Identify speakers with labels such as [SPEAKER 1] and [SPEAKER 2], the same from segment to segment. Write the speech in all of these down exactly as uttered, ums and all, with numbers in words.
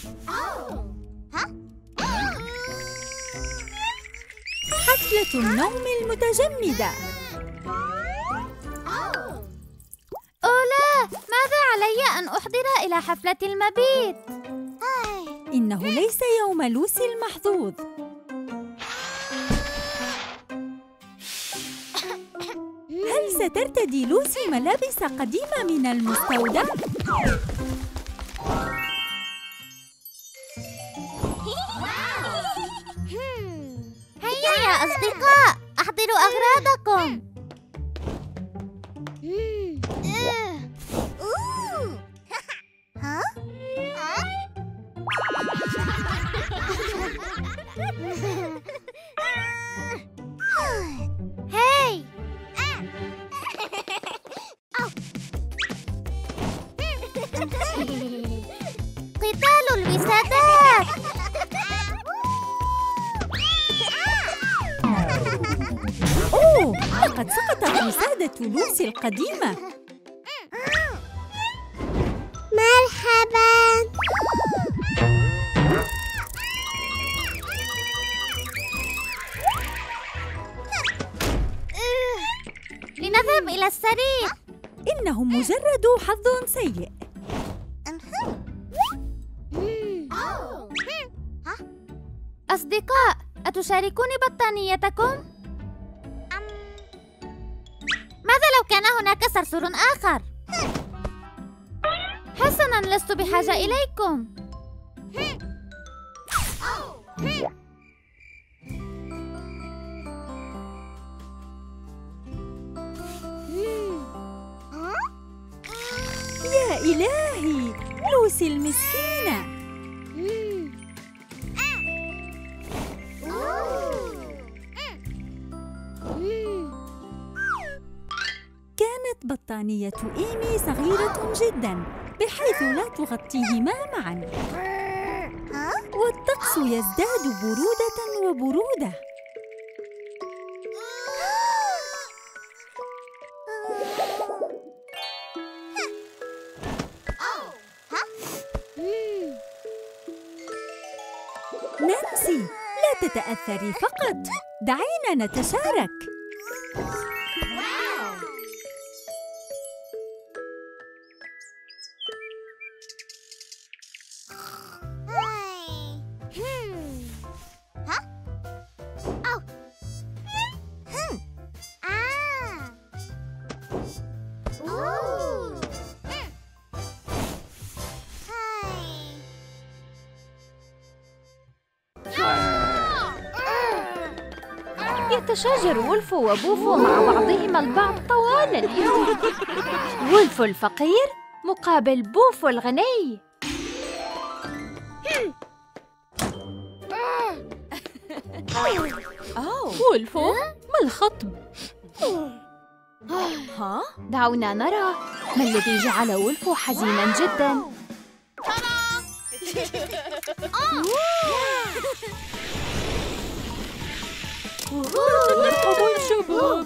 [SPEAKER 1] حفلة النوم المتجمدة.
[SPEAKER 2] أولا، ماذا علي أن أحضر إلى حفلة المبيت؟
[SPEAKER 1] إنه ليس يوم لوسي المحظوظ. هل سترتدي لوسي ملابس قديمة من المستودع؟
[SPEAKER 2] هيا يا أصدقاء، أحضروا أغراضكم. هاي قتال الوسادات.
[SPEAKER 1] أوه، لقد سقطت وسادة لوسي القديمة.
[SPEAKER 2] مرحباً. لنذهب إلى السرير.
[SPEAKER 1] إنه مجرد حظ سيء.
[SPEAKER 2] أصدقاء، أتشاركون بطانيتكم؟ ماذا لو كان هناك صرصور آخر؟ حسناً، لست بحاجة إليكم.
[SPEAKER 1] يا إلهي، لوسي المسكينة. كانت بطانية إيمي صغيرة جداً بحيث لا تغطيهما معاً، والطقس يزداد برودة وبرودة. نانسي، لا تتأثري فقط، دعينا نتشارك.
[SPEAKER 2] يتشاجر وولف وبوفو مع بعضهما البعض طوال اليوم. وولف الفقير مقابل بوفو الغني.
[SPEAKER 1] وولفو، ما الخطب؟
[SPEAKER 2] ها؟ دعونا نرى ما الذي جعل وولفو حزيناً جداً.
[SPEAKER 1] مرحبا شباب.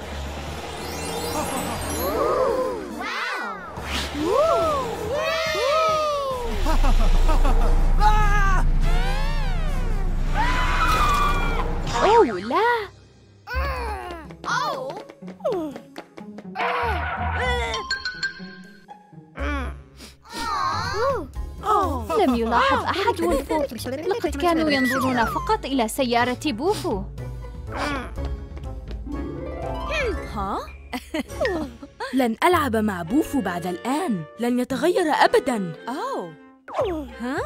[SPEAKER 2] أوه لا. لم يلاحظ أحد وولفو، لقد كانوا ينظرون فقط إلى سيارة بوفو.
[SPEAKER 3] ها؟ لن ألعب مع بوفو بعد الآن، لن يتغير أبداً.
[SPEAKER 1] أوه، ها؟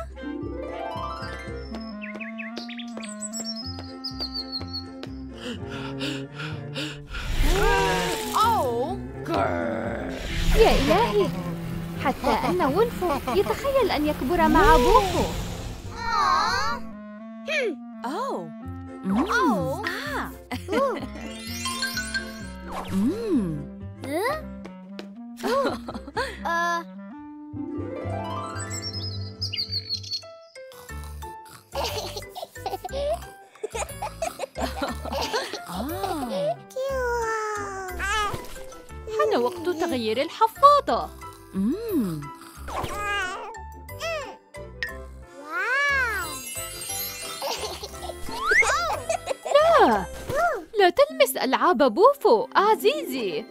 [SPEAKER 2] يا إلهي، حتى أن وولفو يتخيل أن يكبر مع بوفو.
[SPEAKER 1] أوه،
[SPEAKER 2] أوه.
[SPEAKER 1] آه.
[SPEAKER 3] مم.
[SPEAKER 2] آه.
[SPEAKER 1] حان وقت تغيير الحفاضة.
[SPEAKER 3] مم.
[SPEAKER 2] لا تلمس ألعاب بوفو عزيزي.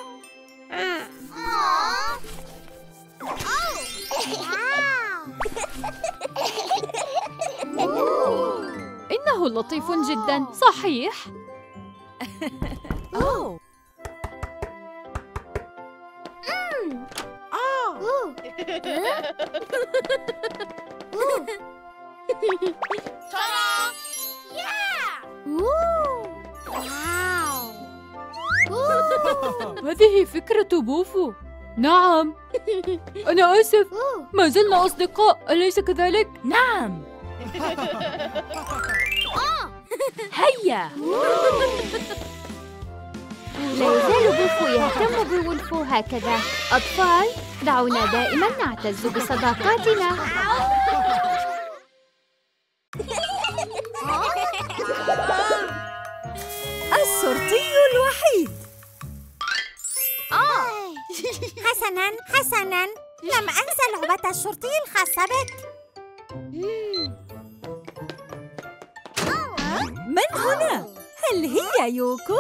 [SPEAKER 2] إنه لطيف جداً، صحيح؟
[SPEAKER 1] أوه.
[SPEAKER 2] هذه فكرة بوفو. نعم. أنا آسف، ما زلنا أصدقاء، أليس كذلك؟
[SPEAKER 3] نعم. هيا.
[SPEAKER 2] لا يزال بوفو يهتم بولفو هكذا. أطفال، دعونا دائما نعتز بصداقاتنا.
[SPEAKER 4] الشرطي الوحيد. حسناً حسناً، لم أنسى لعبة الشرطي الخاصة بك. من هنا؟ هل هي يوكو؟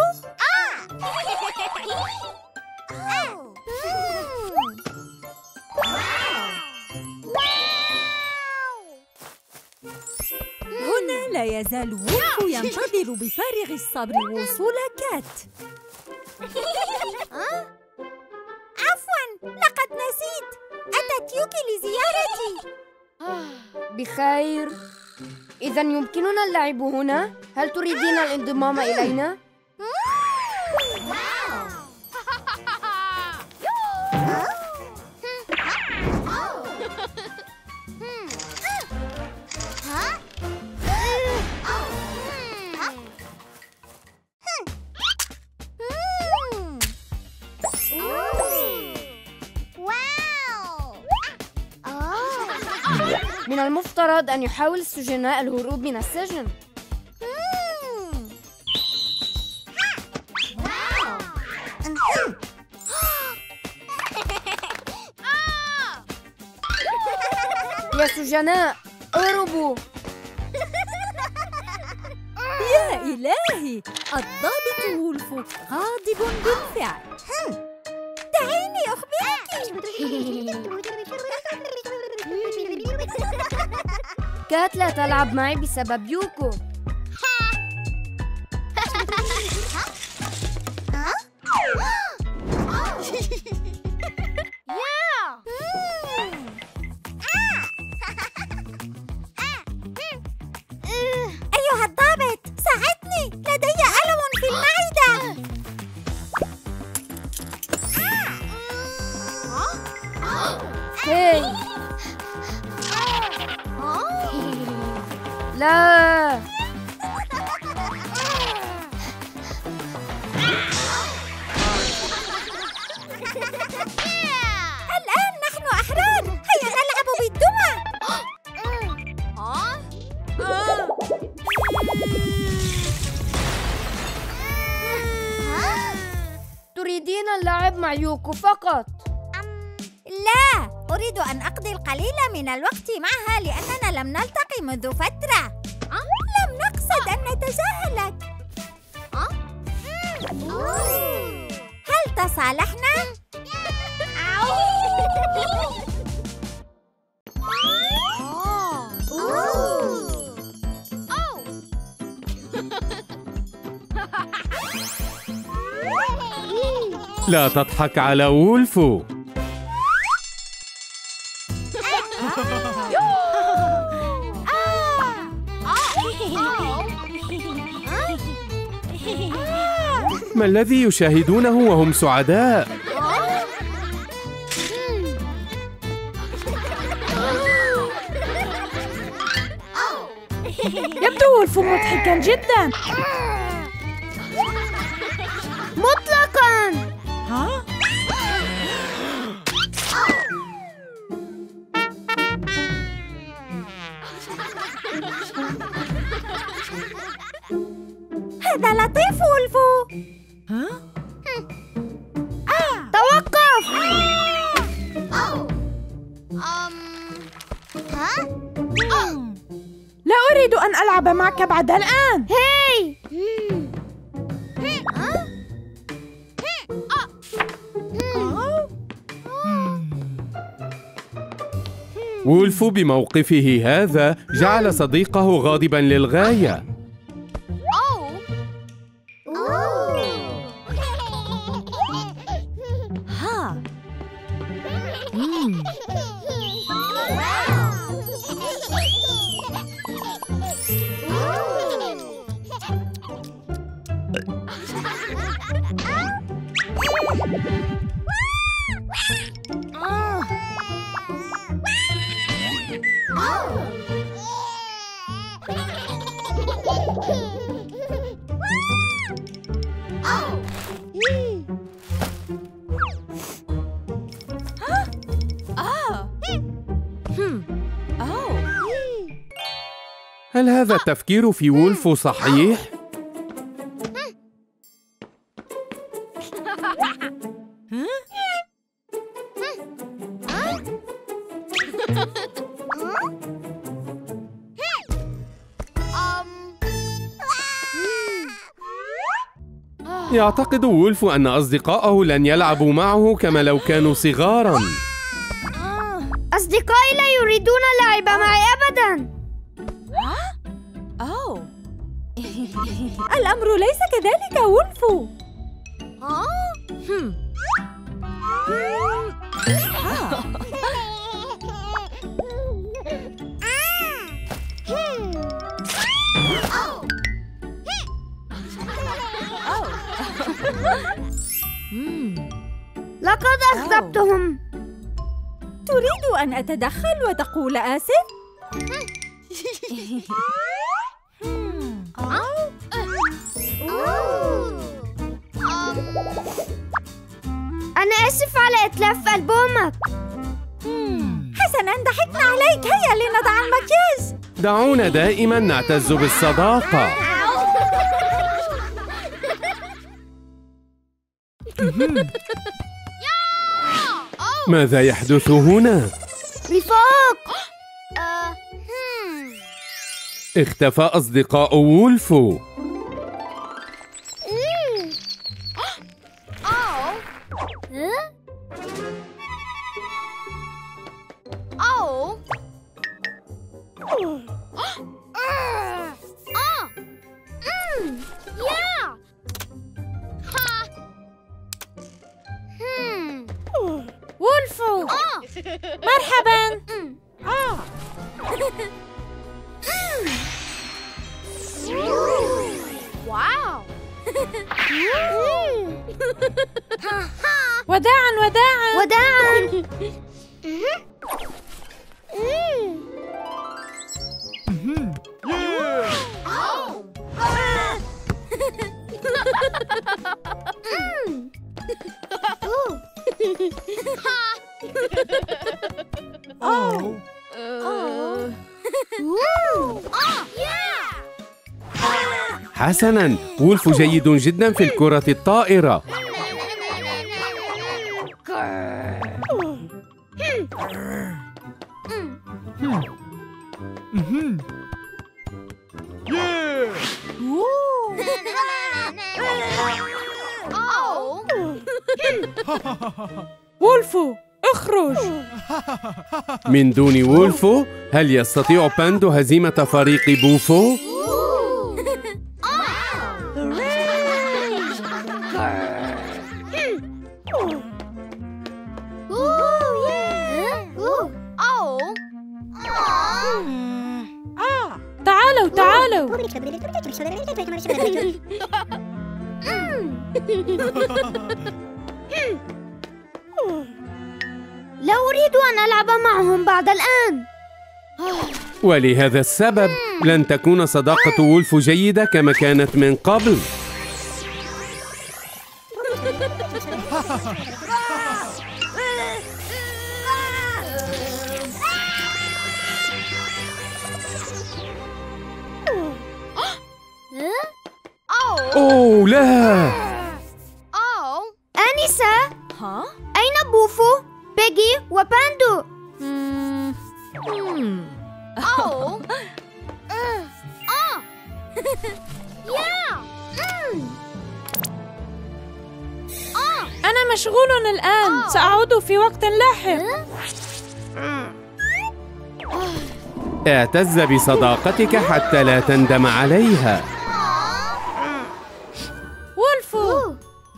[SPEAKER 4] هنا لا يزال وولفو ينتظر بفارغ الصبر وصول كات. عفواً، لقد نسيت. أتت يوكي لزيارتي.
[SPEAKER 5] بخير. إذا يمكننا اللعب هنا؟ هل تريدين الانضمام إلينا؟ من المفترض أن يحاول السجناء الهروب من السجن. يا سجناء، اهربوا!
[SPEAKER 4] يا إلهي، الضابط وولفو غاضب بالفعل. دعيني أخبرك.
[SPEAKER 5] كات لا تلعب معي بسبب يوكو.
[SPEAKER 4] أيها الضابط، ساعدني، لدي ألم في المعدة.
[SPEAKER 5] هاي لا.
[SPEAKER 4] الآن نحن أحرار، هيا نلعب بالدمى.
[SPEAKER 5] تريدين اللعب مع يوكو فقط؟
[SPEAKER 4] لا، أريد أن أقضي القليل من الوقت معها لأننا لم نلتقي منذ فترة. لم نقصد أن نتجاهلك. هل تصالحنا؟
[SPEAKER 6] لا تضحك على وولفو. ما الذي يشاهدونه وهم سعداء؟
[SPEAKER 3] يبدو وولفو مضحكاً جداً.
[SPEAKER 5] مطلقاً.
[SPEAKER 3] ها؟
[SPEAKER 4] هذا لطيف وولفو.
[SPEAKER 3] ها؟
[SPEAKER 5] توقف!
[SPEAKER 3] لا أريد أن ألعب معك بعد الآن.
[SPEAKER 5] هاي
[SPEAKER 6] وولفو بموقفه هذا جعل صديقه غاضبا للغاية.
[SPEAKER 1] ها. مم.
[SPEAKER 6] هل هذا التفكير في وولفو صحيح؟ يعتقد وولفو أن أصدقائه لن يلعبوا معه كما لو كانوا صغاراً.
[SPEAKER 5] أصدقائي لا يريدون اللعب معي أبداً.
[SPEAKER 1] أوه.
[SPEAKER 3] الأمر ليس كذلك وولفو.
[SPEAKER 1] هم. ها.
[SPEAKER 5] لقد أغضبتهم.
[SPEAKER 3] تريد أن أتدخل وتقول آسف؟
[SPEAKER 5] أنا آسف على إتلاف ألبومك.
[SPEAKER 3] حسناً، ضحكنا عليك. هيا لنضع المكياج.
[SPEAKER 6] دعونا دائما نعتز بالصداقة. ماذا يحدث هنا؟
[SPEAKER 5] رفاق.
[SPEAKER 6] اختفى أصدقاء وولفو.
[SPEAKER 3] وولفو، مرحباً. آه.
[SPEAKER 5] واو.
[SPEAKER 3] وداعاً وداعاً
[SPEAKER 5] وداعاً.
[SPEAKER 3] أوه.
[SPEAKER 6] حسناً، وولفو جيد جدا في الكرة الطائرة.
[SPEAKER 3] وولفو، اخرج.
[SPEAKER 6] من دون وولفو، هل يستطيع باندو هزيمة فريق بوفو؟
[SPEAKER 3] تعالوا تعالوا.
[SPEAKER 5] لا أريد أن ألعب معهم بعد الآن.
[SPEAKER 6] ولهذا السبب لن تكون صداقة وولفو جيدة كما كانت من قبل. أوه لا!
[SPEAKER 5] آنسة،
[SPEAKER 1] ها؟
[SPEAKER 5] أين بوفو، بيجي وباندو؟
[SPEAKER 1] مم. مم.
[SPEAKER 5] أوه.
[SPEAKER 3] أنا مشغول الآن. سأعود في وقت لاحق.
[SPEAKER 6] اعتز بصداقتك حتى لا تندم عليها.
[SPEAKER 3] وولفو.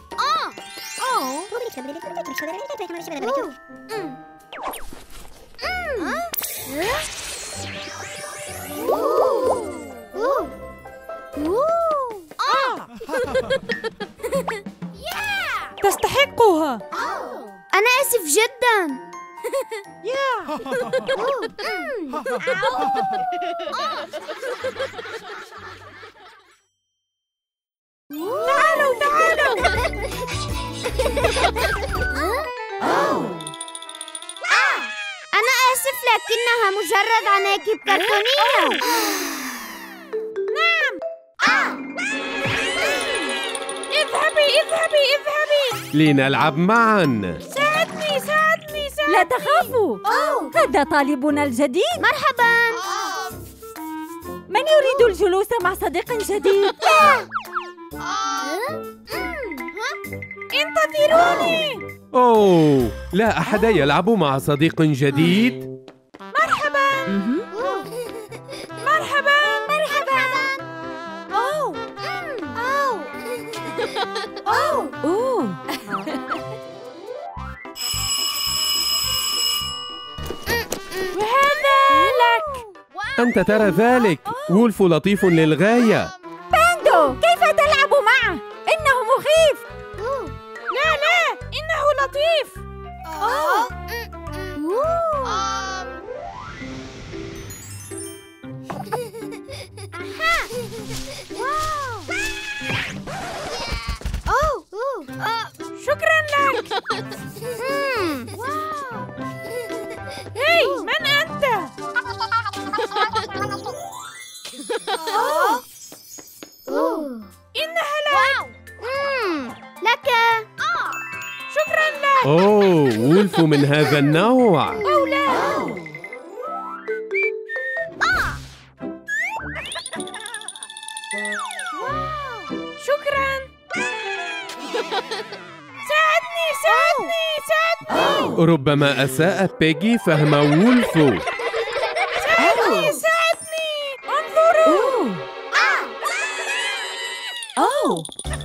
[SPEAKER 3] تستحقها.
[SPEAKER 2] أنا آسف جداً.
[SPEAKER 3] تعالوا تعالوا.
[SPEAKER 2] أنا آسف لكنها مجرد عناكب كرتونية.
[SPEAKER 3] اذهبي اذهبي اذهبي.
[SPEAKER 6] لنلعب معا.
[SPEAKER 3] ساعدني ساعدني ساعدني.
[SPEAKER 7] لا تخافوا، هذا طالبنا الجديد.
[SPEAKER 2] مرحباً.
[SPEAKER 7] من يريد الجلوس مع صديق جديد؟
[SPEAKER 3] انتظروني.
[SPEAKER 6] أوه، لا أحد يلعب مع صديق جديد.
[SPEAKER 3] مرحباً. مرحباً. مرحباً. أوه. أوه.
[SPEAKER 7] أوه.
[SPEAKER 3] وهذا لك.
[SPEAKER 6] أنت ترى ذلك. وولف لطيف للغاية.
[SPEAKER 7] باندو، كيف تلعب معه؟ إنه مخيف.
[SPEAKER 3] لا لا، إنه لطيف. شكراً لك. هاي، من أنت؟ إنها لك.
[SPEAKER 2] لك.
[SPEAKER 3] شكراً لك.
[SPEAKER 6] أوه، وولف من هذا النوع.
[SPEAKER 3] أو لا. شكراً. ساعدني ساعدني ساعدني.
[SPEAKER 6] ربما أساءت بيجي فهم وولف.
[SPEAKER 3] ساعدني ساعدني. انظروا.
[SPEAKER 7] أوه.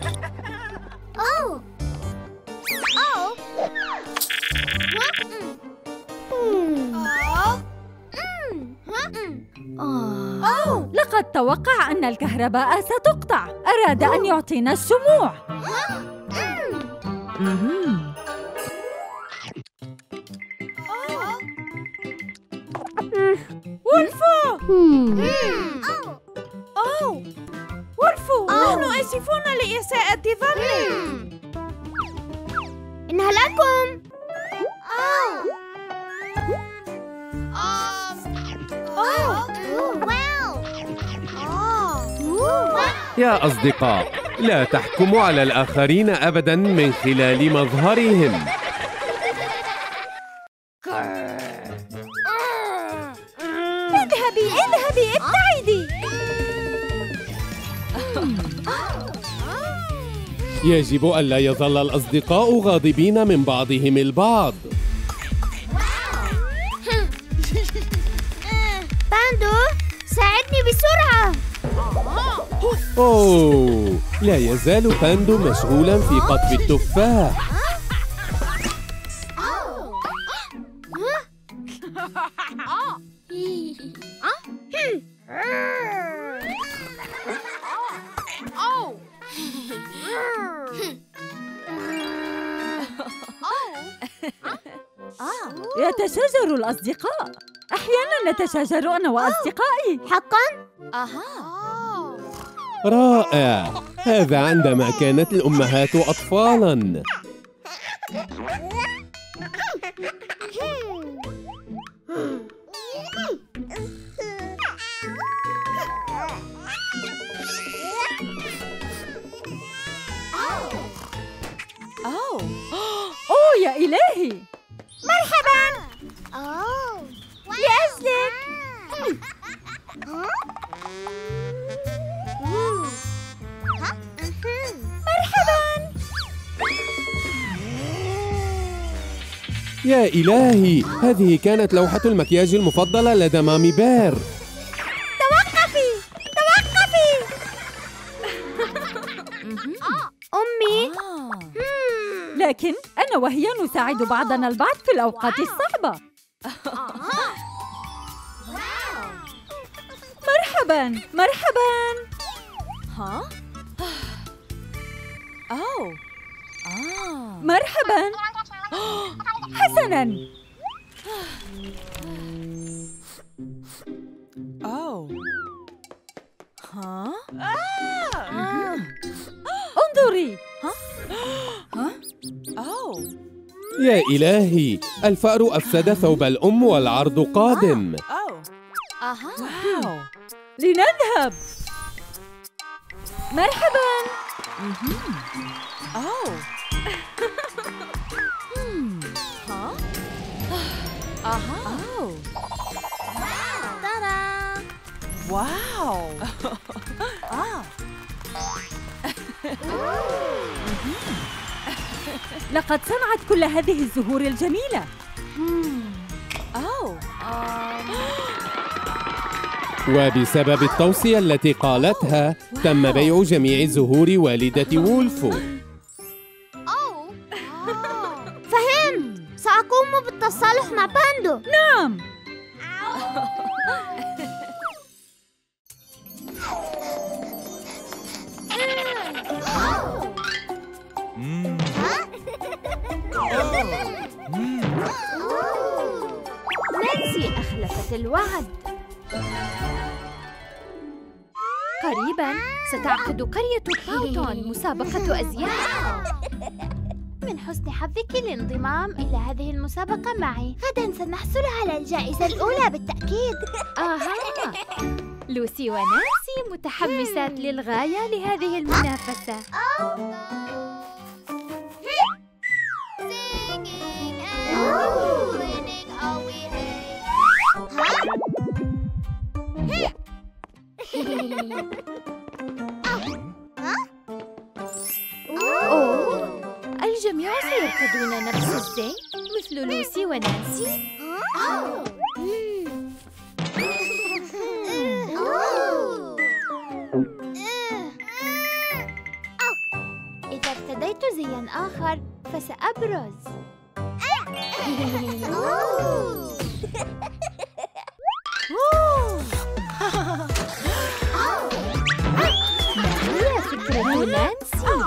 [SPEAKER 7] لقد توقع أن الكهرباء ستقطع. أراد أن يعطينا الشموع. مهم.
[SPEAKER 3] وولفو. أوه. وولفو، نحن آسفون لإساءة ظنك.
[SPEAKER 2] إنها لكم.
[SPEAKER 6] يا أصدقاء، لا تحكموا على الآخرين أبداً من خلال مظهرهم.
[SPEAKER 7] اذهبي اذهبي ابتعدي.
[SPEAKER 6] يجب ألا يظل الأصدقاء غاضبين من بعضهم البعض.
[SPEAKER 2] باندو، ساعدني بسرعة.
[SPEAKER 6] أوه، لا يزال باندو مشغولاً في قطف التفاح.
[SPEAKER 7] يتشاجر الأصدقاء. أحياناً نتشاجر أنا وأصدقائي.
[SPEAKER 2] حقاً؟
[SPEAKER 6] رائع، هذا عندما كانت الأمهات أطفالاً.
[SPEAKER 7] أوه أوه يا إلهي.
[SPEAKER 2] مرحباً.
[SPEAKER 7] لأجلك.
[SPEAKER 2] مرحباً.
[SPEAKER 6] يا إلهي، هذه كانت لوحة المكياج المفضلة لدى مامي بير.
[SPEAKER 4] توقفي توقفي. أمي.
[SPEAKER 7] لكن أنا وهي نساعد بعضنا البعض في الأوقات الصعبة. مرحباً مرحباً.
[SPEAKER 1] ها؟ أوه. آه.
[SPEAKER 7] مرحباً. حسناً.
[SPEAKER 1] أوه. ها؟
[SPEAKER 7] انظري.
[SPEAKER 1] ها؟ ها؟ أوه.
[SPEAKER 6] يا إلهي، الفأر أفسد ثوب الأم والعرض قادم.
[SPEAKER 1] أوه.
[SPEAKER 2] أها.
[SPEAKER 1] واو.
[SPEAKER 7] لنذهب. مرحباً.
[SPEAKER 1] أوه. ها؟ أها. أوه.
[SPEAKER 2] ترى.
[SPEAKER 1] واو. آه.
[SPEAKER 7] لقد صنعت كل هذه الزهور الجميلة.
[SPEAKER 1] أوه.
[SPEAKER 6] وبسبب التوصية التي قالتها تم بيع جميع زهور والدة وولفو.
[SPEAKER 2] فهمت. سأقوم بالتصالح مع باندو.
[SPEAKER 7] نعم.
[SPEAKER 2] نانسي أخلفت الوعد. قريباً ستعقد قرية باوتون مسابقة أزياء. من حسن حظك الانضمام إلى هذه المسابقة معي. غداً سنحصل على الجائزة الأولى بالتأكيد. آها. لوسي ونانسي متحمسات للغاية لهذه المنافسة. أوه، الجميع سيرتدون نفس الزي مثل لوسي ونانسي. إذا ارتديت زياً آخر فسأبرز. ما هي فكرة نانسي؟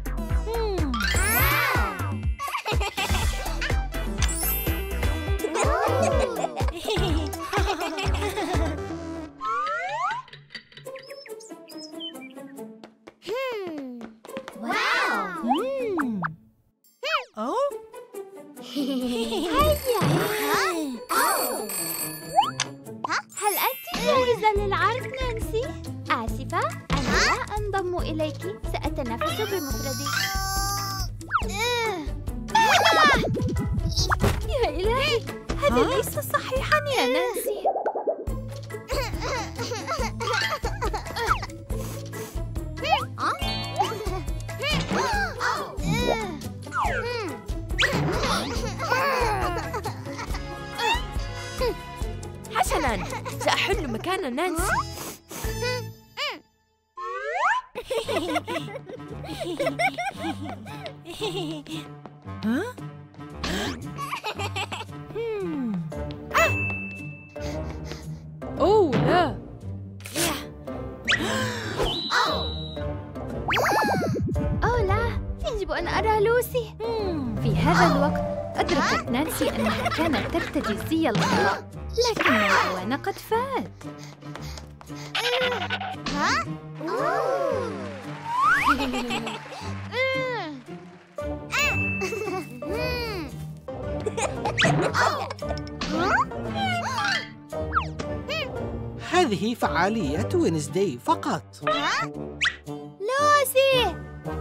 [SPEAKER 2] هل أنت جاهزة للعرض نانسي؟ آسفة، أنا لا أنضم إليك، سأتنافس بمفردي. يا إلهي، هذا ليس صحيحاً يا نانسي.
[SPEAKER 1] حسناً، سأحل مكان نانسي. ها؟ أوه لا.
[SPEAKER 2] أوه لا، يجب أن أرى لوسي. في هذا الوقت أدركت نانسي أنها كانت ترتدي الزي الخطأ، لكن الأوان قد فات.
[SPEAKER 8] هذه فعالية وينزداي فقط.
[SPEAKER 2] لوسي!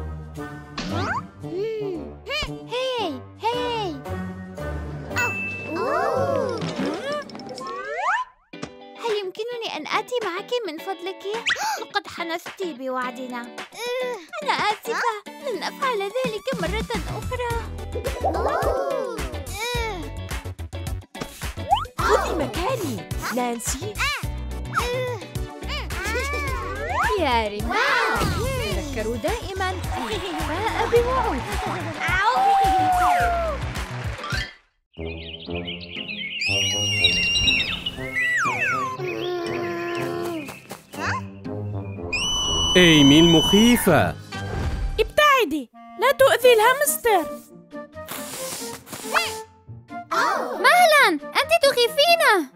[SPEAKER 2] هاي هاي! هل يمكنني أن آتي معك من فضلك؟ لقد حنثت بوعدنا. أنا آسفة، لن أفعل ذلك مرة أخرى.
[SPEAKER 1] في مكاني نانسي.
[SPEAKER 2] يا رمال، تذكروا دائماً الوفاء بوعودكم.
[SPEAKER 6] إيمي المخيفة.
[SPEAKER 3] ابتعدي، لا تؤذي الهامستر.
[SPEAKER 2] مهلاً، أنت تخيفينه.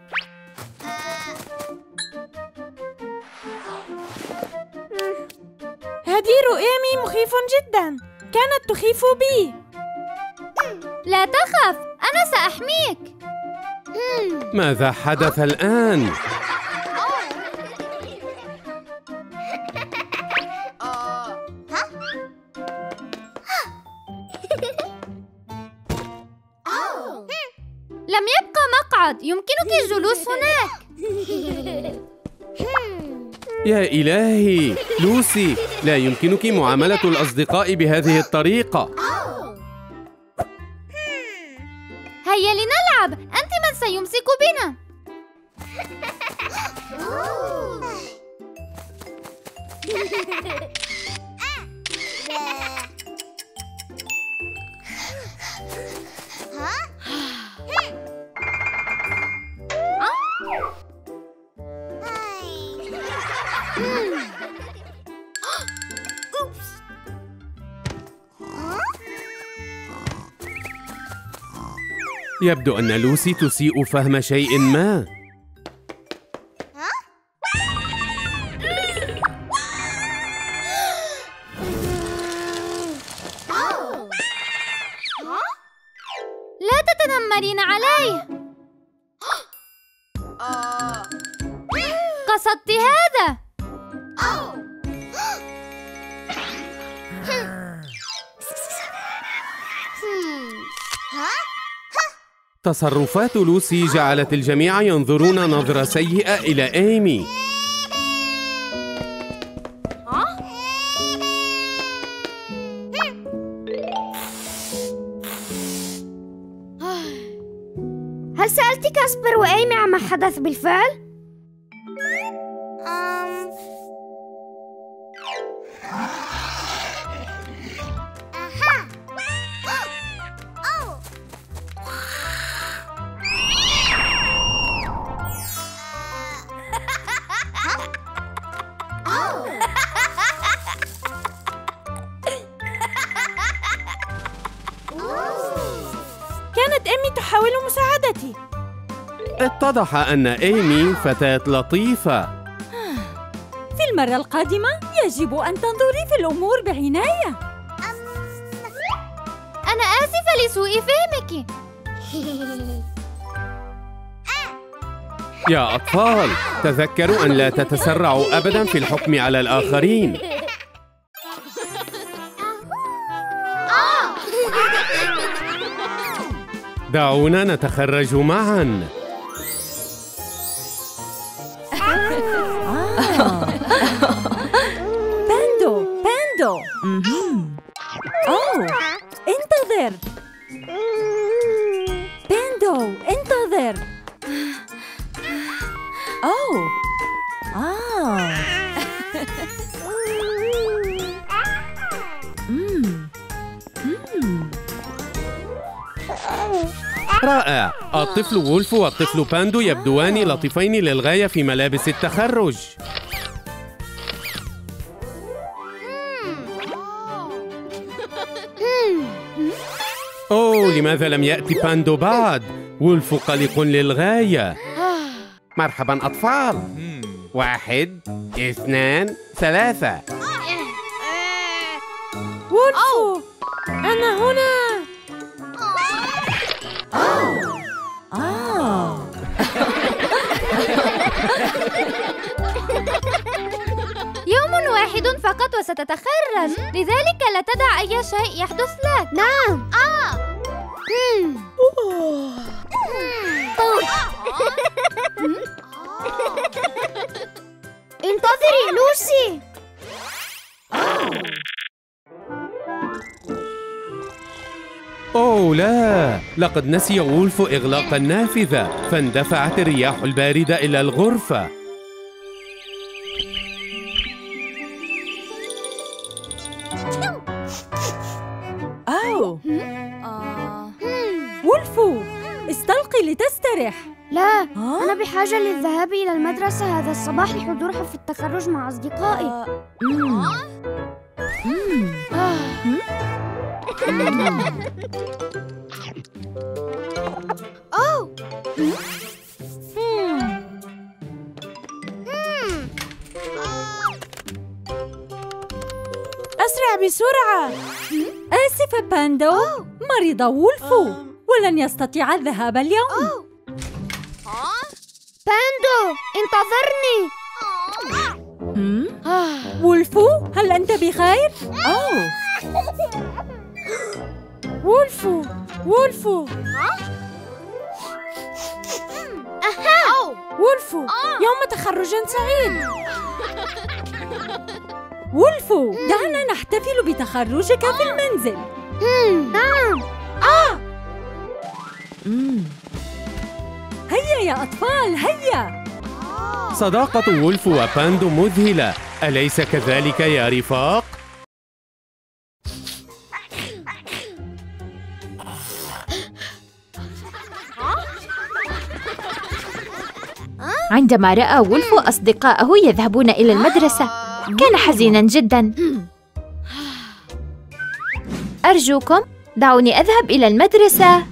[SPEAKER 3] هدير إيمي مخيف جدا، كانت تخيف بي.
[SPEAKER 2] لا تخف، أنا سأحميك.
[SPEAKER 6] ماذا حدث الآن؟
[SPEAKER 2] لم يبقى مقعد، يمكنك الجلوس هناك.
[SPEAKER 6] يا إلهي، لوسي، لا يمكنك معاملة الأصدقاء بهذه الطريقة.
[SPEAKER 2] هيا لنلعب، أنت من سيمسك بنا.
[SPEAKER 6] يبدو أن لوسي تسيء فهم شيء ما.
[SPEAKER 2] لا تتنمرين عليه. قصدت هذا.
[SPEAKER 6] تصرفات لوسي جعلت الجميع ينظرون نظرة سيئة إلى إيمي.
[SPEAKER 5] هل سألت كاسبر وإيمي عما حدث بالفعل؟
[SPEAKER 3] كانت إيمي تحاول مساعدتي.
[SPEAKER 6] اتضح أن إيمي فتاة لطيفة.
[SPEAKER 7] في المرة القادمة يجب أن تنظري في الأمور بعناية.
[SPEAKER 2] أنا آسفة لسوء فهمك.
[SPEAKER 6] يا أطفال، تذكروا أن لا تتسرعوا أبداً في الحكم على الآخرين. دعونا نتخرج معاً.
[SPEAKER 7] باندو باندو. أوه، انتظر باندو، انتظر. أوه آه مم. مم.
[SPEAKER 6] رائع. الطفل وولف والطفل باندو يبدوان لطيفين للغاية في ملابس التخرج. أوه، لماذا لم يأتي باندو بعد؟ وولف قلق للغاية. مرحبا أطفال. واحد، اثنان، ثلاثة.
[SPEAKER 3] وولفو، أنا هنا.
[SPEAKER 7] آه
[SPEAKER 2] يوم واحد فقط وستتخرج، لذلك لا تدع أي شيء يحدث لك.
[SPEAKER 5] نعم.
[SPEAKER 2] آه.
[SPEAKER 5] انتظري لوسي.
[SPEAKER 6] أوه لا، لقد نسي وولف إغلاق النافذة، فاندفعت الرياح الباردة إلى الغرفة.
[SPEAKER 7] أوه وولفو، استلقي لتسترح.
[SPEAKER 9] لا، أنا بحاجة للذهاب إلى المدرسة هذا الصباح لحضور حفل التخرج مع أصدقائي. أوه.
[SPEAKER 3] أسرع بسرعة.
[SPEAKER 7] آسفة باندو، مرض وولفو ولن يستطيع الذهاب اليوم.
[SPEAKER 9] أوه. باندو، انتظرني.
[SPEAKER 7] وولفو، هل أنت بخير؟
[SPEAKER 3] أوه. وولفو، وولفو. وولفو، يوم تخرج سعيد.
[SPEAKER 7] وولفو، دعنا نحتفل بتخرجك في المنزل.
[SPEAKER 9] نعم.
[SPEAKER 7] آه. هيا يا أطفال، هيا.
[SPEAKER 6] صداقة وولف وباندو مذهلة، أليس كذلك يا رفاق؟
[SPEAKER 2] عندما رأى وولف أصدقاءه يذهبون إلى المدرسة كان حزيناً جداً. أرجوكم دعوني أذهب إلى المدرسة.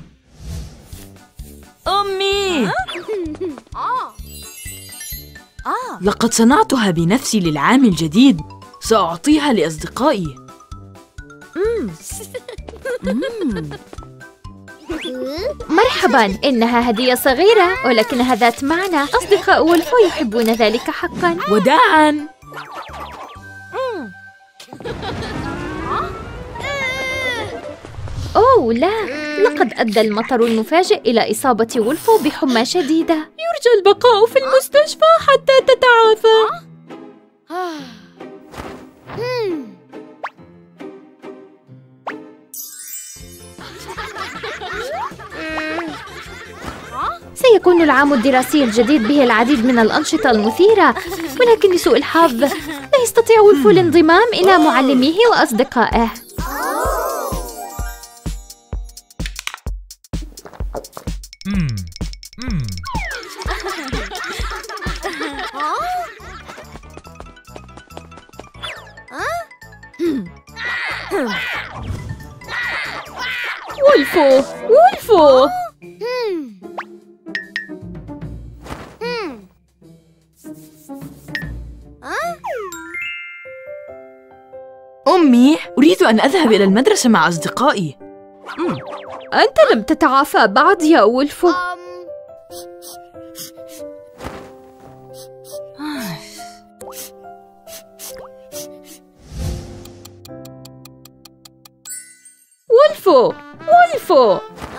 [SPEAKER 1] أمي، لقد صنعتها بنفسي للعام الجديد، سأعطيها لأصدقائي.
[SPEAKER 2] مرحباً، إنها هدية صغيرة ولكنها ذات معنى. أصدقاء وولف يحبون ذلك حقاً.
[SPEAKER 1] وداعاً.
[SPEAKER 2] أوه لا، لقد أدى المطر المفاجئ إلى إصابة وولف بحمى شديدة. يرجى البقاء في المستشفى حتى تتعافى. سيكون العام الدراسي الجديد به العديد من الأنشطة المثيرة، ولكن لسوء الحظ لا يستطيع وولف الانضمام إلى معلميه وأصدقائه. وولفو، وولفو.
[SPEAKER 1] أمي، أريد أن أذهب إلى المدرسة مع أصدقائي.
[SPEAKER 2] أنت لم تتعافى بعد يا وولفو. وولفو، وولفو.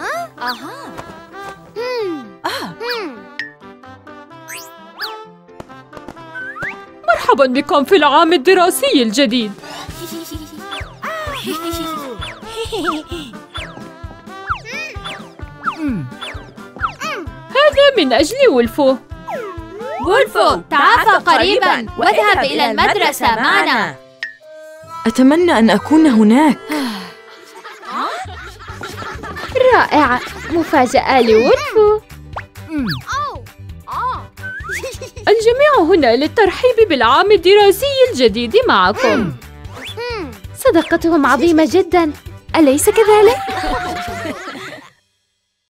[SPEAKER 2] مرحباً بكم في العام الدراسي الجديد. هذا من أجل وولفو.
[SPEAKER 5] وولفو، تعافى قريباً واذهب إلى المدرسة معنا.
[SPEAKER 1] أتمنى أن أكون هناك.
[SPEAKER 2] رائع، مفاجأة لوولفو. الجميع هنا للترحيب بالعام الدراسي الجديد معكم. صداقتهم عظيمة جداً، أليس كذلك؟